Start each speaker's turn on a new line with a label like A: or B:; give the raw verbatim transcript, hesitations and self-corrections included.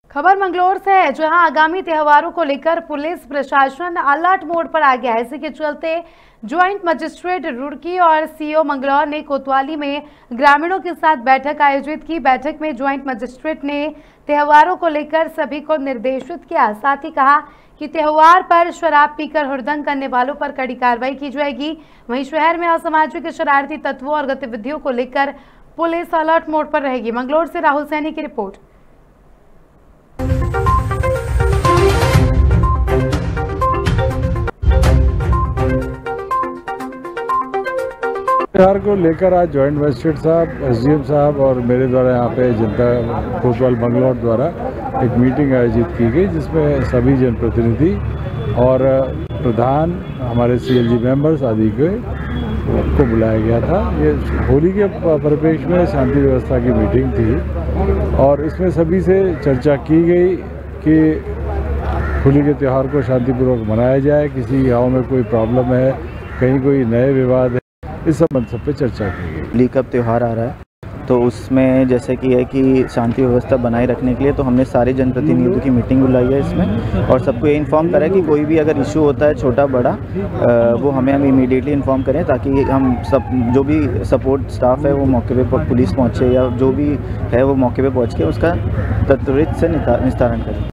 A: खबर मंगलौर से है, जहां आगामी त्योहारों को लेकर पुलिस प्रशासन अलर्ट मोड पर आ गया है। इसी के चलते ज्वाइंट मजिस्ट्रेट रुड़की और सीओ मंगलौर ने कोतवाली में ग्रामीणों के साथ बैठक आयोजित की। बैठक में ज्वाइंट मजिस्ट्रेट ने त्योहारों को लेकर सभी को निर्देशित किया। साथ ही कहा कि त्योहार पर शराब पीकर हुड़दंग करने वालों पर कड़ी कार्रवाई की जाएगी। वहीं शहर में असामाजिक शरारती तत्वों और गतिविधियों को लेकर पुलिस अलर्ट मोड पर रहेगी। मंगलौर से राहुल सैनी की रिपोर्ट।
B: त्योहार को लेकर आज जॉइंट मजिस्ट्रेट साहब, एसडीएम साहब और मेरे द्वारा यहाँ पे जनता कोतवाल मंगलौर द्वारा एक मीटिंग आयोजित की गई, जिसमें सभी जनप्रतिनिधि और प्रधान, हमारे सीएलजी मेंबर्स आदि को को बुलाया गया था। ये होली के परिप्रेक्ष्य में शांति व्यवस्था की मीटिंग थी और इसमें सभी से चर्चा की गई कि होली के त्यौहार को शांतिपूर्वक मनाया जाए। किसी गाँव में कोई प्रॉब्लम है, कहीं कोई नए विवाद है, इस संबंध सब पे चर्चा की गई।
C: होली का त्यौहार आ रहा है तो उसमें जैसे कि है कि शांति व्यवस्था बनाए रखने के लिए तो हमने सारे जनप्रतिनिधियों की मीटिंग बुलाई है इसमें, और सबको ये इन्फॉर्म करा है कि कोई भी अगर इशू होता है छोटा बड़ा वो हमें हम इमीडिएटली इन्फॉर्म करें, ताकि हम सब जो भी सपोर्ट स्टाफ है वो मौके पे पुलिस पहुँचे या जो भी है वो मौके पे पहुँच के उसका त्वरित से निस्तारण करें।